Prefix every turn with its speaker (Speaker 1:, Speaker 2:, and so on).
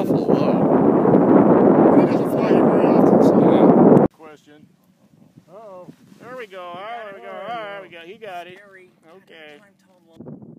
Speaker 1: awful low.
Speaker 2: He doesn't fly here very often, so.
Speaker 1: Yeah.
Speaker 2: Question. Uh-oh. There we go. There we go. All right, we got. He got it. Okay.